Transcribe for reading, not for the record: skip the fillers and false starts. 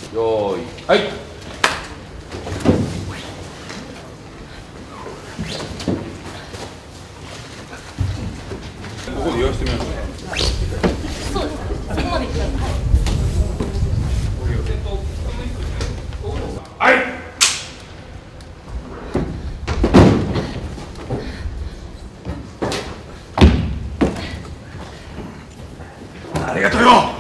よーいはい。ここで言わせてみましょう。 そうです。そこまで行きます。 はい。ありがとうよ。